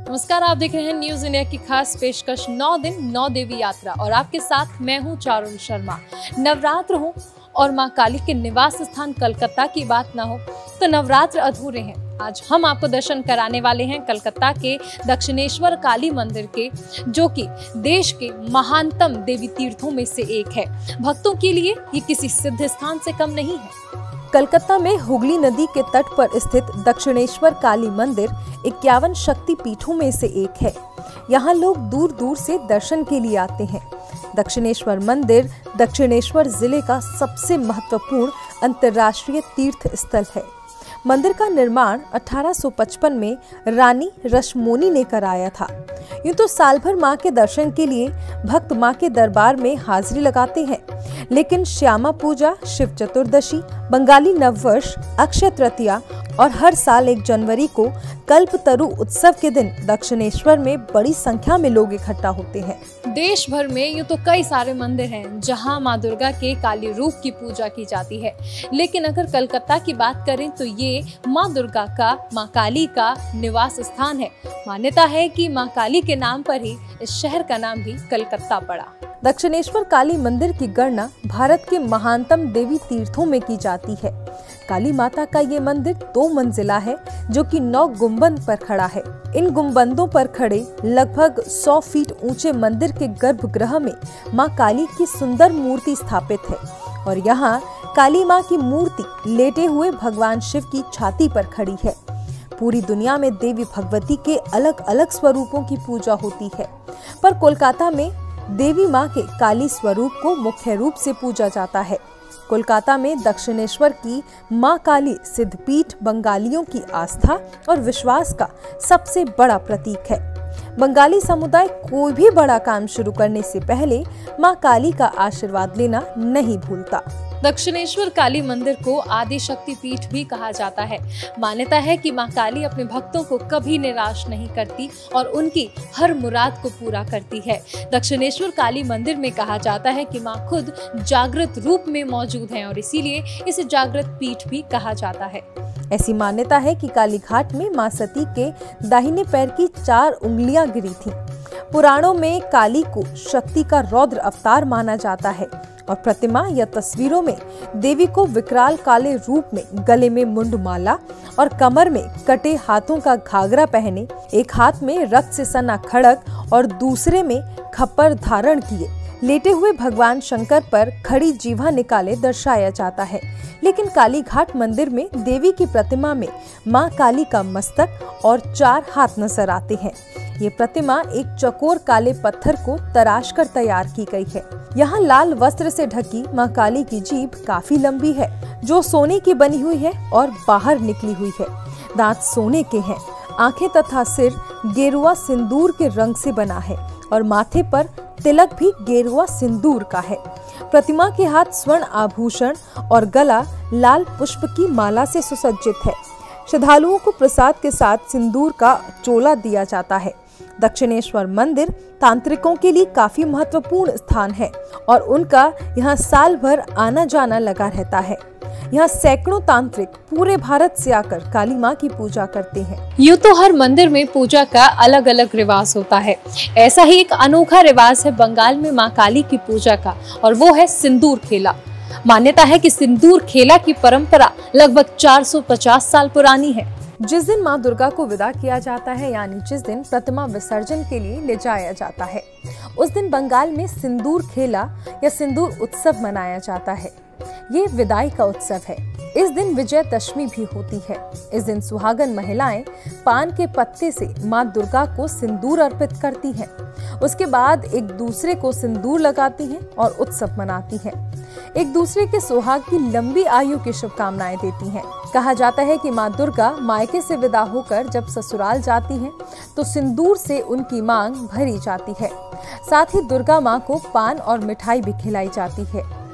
नमस्कार, आप देख रहे हैं न्यूज इंडिया की खास पेशकश 9 दिन 9 देवी यात्रा और आपके साथ मैं हूं चारुल शर्मा। नवरात्र हो और मां काली के निवास स्थान कलकत्ता की बात ना हो तो नवरात्र अधूरे हैं। आज हम आपको दर्शन कराने वाले हैं कलकत्ता के दक्षिणेश्वर काली मंदिर के, जो कि देश के महानतम देवी तीर्थों में से एक है। भक्तों के लिए ये किसी सिद्ध स्थान से कम नहीं है। कलकत्ता में हुगली नदी के तट पर स्थित दक्षिणेश्वर काली मंदिर 51 शक्ति पीठों में से एक है। यहाँ लोग दूर दूर से दर्शन के लिए आते हैं। दक्षिणेश्वर मंदिर दक्षिणेश्वर जिले का सबसे महत्वपूर्ण अंतर्राष्ट्रीय तीर्थ स्थल है। मंदिर का निर्माण 1855 में रानी रश्मोनी ने कराया था। यूं तो साल भर मां के दर्शन के लिए भक्त मां के दरबार में हाजिरी लगाते हैं, लेकिन श्यामा पूजा, शिव चतुर्दशी, बंगाली नववर्ष, अक्षय तृतीया और हर साल 1 जनवरी को कल्पतरु उत्सव के दिन दक्षिणेश्वर में बड़ी संख्या में लोग इकट्ठा होते हैं। देश भर में यूं तो कई सारे मंदिर हैं जहां मां दुर्गा के काली रूप की पूजा की जाती है, लेकिन अगर कलकत्ता की बात करें तो ये मां दुर्गा का, मां काली का निवास स्थान है। मान्यता है कि मां काली के नाम पर ही इस शहर का नाम भी कलकत्ता पड़ा। दक्षिणेश्वर काली मंदिर की गणना भारत के महानतम देवी तीर्थों में की जाती है। काली माता का ये मंदिर 2 मंजिला है, जो कि 9 गुंबद पर खड़ा है। इन गुंबदों पर खड़े लगभग 100 फीट ऊंचे मंदिर के गर्भगृह में मां काली की सुंदर मूर्ति स्थापित है और यहाँ काली मां की मूर्ति लेटे हुए भगवान शिव की छाती पर खड़ी है। पूरी दुनिया में देवी भगवती के अलग अलग स्वरूपों की पूजा होती है, पर कोलकाता में देवी मां के काली स्वरूप को मुख्य रूप से पूजा जाता है। कोलकाता में दक्षिणेश्वर की मां काली सिद्धपीठ बंगालियों की आस्था और विश्वास का सबसे बड़ा प्रतीक है। बंगाली समुदाय कोई भी बड़ा काम शुरू करने से पहले मां काली का आशीर्वाद लेना नहीं भूलता। दक्षिणेश्वर काली मंदिर को आदि शक्ति पीठ भी कहा जाता है। मान्यता है कि मां काली अपने भक्तों को कभी निराश नहीं करती और उनकी हर मुराद को पूरा करती है। दक्षिणेश्वर काली मंदिर में कहा जाता है कि मां खुद जागृत रूप में मौजूद हैं और इसीलिए इसे जागृत पीठ भी कहा जाता है। ऐसी मान्यता है कि काली घाट में मां सती के दाहिने पैर की 4 उंगलियां गिरी थीं। पुराणों में काली को शक्ति का रौद्र अवतार माना जाता है और प्रतिमा या तस्वीरों में देवी को विकराल काले रूप में गले में मुंडमाला और कमर में कटे हाथों का घाघरा पहने, एक हाथ में रक्त से सना खड़ग और दूसरे में खप्पर धारण किए लेटे हुए भगवान शंकर पर खड़ी जीवा निकाले दर्शाया जाता है। लेकिन काली घाट मंदिर में देवी की प्रतिमा में मां काली का मस्तक और 4 हाथ नजर आते हैं। ये प्रतिमा एक चकोर काले पत्थर को तराश कर तैयार की गई है। यहाँ लाल वस्त्र से ढकी मां काली की जीभ काफी लंबी है, जो सोने की बनी हुई है और बाहर निकली हुई है। दांत सोने के हैं। आंखें तथा सिर गेरुआ सिंदूर के रंग से बना है और माथे पर तिलक भी गेरुआ सिंदूर का है। प्रतिमा के हाथ स्वर्ण आभूषण और गला लाल पुष्प की माला से सुसज्जित है। श्रद्धालुओं को प्रसाद के साथ सिंदूर का चोला दिया जाता है। दक्षिणेश्वर मंदिर तांत्रिकों के लिए काफी महत्वपूर्ण स्थान है और उनका यहाँ साल भर आना जाना लगा रहता है। यहाँ सैकड़ों तांत्रिक पूरे भारत से आकर काली मां की पूजा करते हैं। यूं तो हर मंदिर में पूजा का अलग अलग रिवाज होता है। ऐसा ही एक अनोखा रिवाज है बंगाल में मां काली की पूजा का, और वो है सिंदूर खेला। मान्यता है कि सिंदूर खेला की परंपरा लगभग 450 साल पुरानी है। जिस दिन मां दुर्गा को विदा किया जाता है, यानी जिस दिन प्रतिमा विसर्जन के लिए ले जाया जाता है, उस दिन बंगाल में सिंदूर खेला या सिंदूर उत्सव मनाया जाता है। ये विदाई का उत्सव है। इस दिन विजयदशमी भी होती है। इस दिन सुहागन महिलाएं पान के पत्ते से मां दुर्गा को सिंदूर अर्पित करती हैं। उसके बाद एक दूसरे को सिंदूर लगाती हैं और उत्सव मनाती हैं। एक दूसरे के सुहाग की लंबी आयु की शुभकामनाएं देती हैं। कहा जाता है कि मां दुर्गा मायके से विदा होकर जब ससुराल जाती हैं, तो सिंदूर से उनकी मांग भरी जाती है। साथ ही दुर्गा मां को पान और मिठाई भी खिलाई जाती है।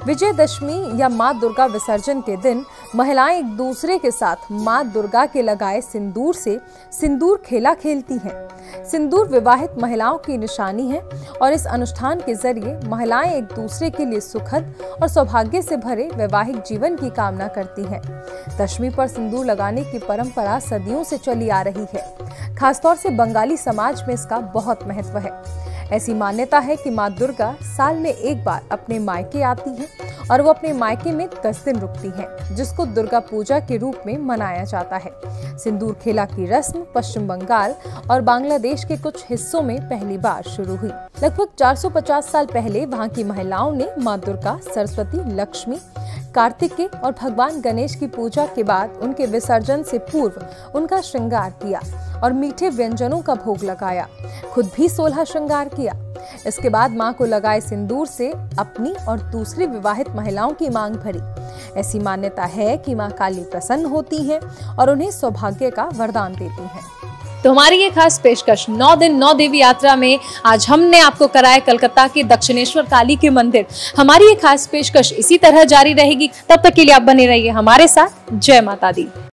विजयदशमी या माँ दुर्गा विसर्जन के दिन महिलाएं एक दूसरे के साथ माँ दुर्गा के लगाए सिंदूर से सिंदूर खेला खेलती हैं। सिंदूर विवाहित महिलाओं की निशानी है और इस अनुष्ठान के जरिए महिलाएं एक दूसरे के लिए सुखद और सौभाग्य से भरे वैवाहिक जीवन की कामना करती हैं। दशमी पर सिंदूर लगाने की परंपरा सदियों से चली आ रही है। खासतौर से बंगाली समाज में इसका बहुत महत्व है। ऐसी मान्यता है कि माँ दुर्गा साल में एक बार अपने मायके आती हैं और वो अपने मायके में 10 दिन रुकती हैं, जिसको दुर्गा पूजा के रूप में मनाया जाता है। सिंदूर खेला की रस्म पश्चिम बंगाल और बांग्लादेश के कुछ हिस्सों में पहली बार शुरू हुई। लगभग 450 साल पहले वहाँ की महिलाओं ने माँ दुर्गा, सरस्वती, लक्ष्मी, कार्तिकेय और भगवान गणेश की पूजा के बाद उनके विसर्जन से पूर्व उनका श्रृंगार किया और मीठे व्यंजनों का भोग लगाया। खुद भी 16 श्रृंगार किया। इसके बाद मां को लगाए सिंदूर से अपनी और दूसरी विवाहित महिलाओं की मांग भरी। ऐसी मान्यता है कि मां काली प्रसन्न होती हैं और उन्हें सौभाग्य का वरदान देती हैं। तो हमारी ये खास पेशकश 9 दिन 9 देवी यात्रा में आज हमने आपको कराया कलकत्ता के दक्षिणेश्वर काली के मंदिर। हमारी ये खास पेशकश इसी तरह जारी रहेगी। तब तक के लिए आप बने रहिए हमारे साथ। जय माता दी।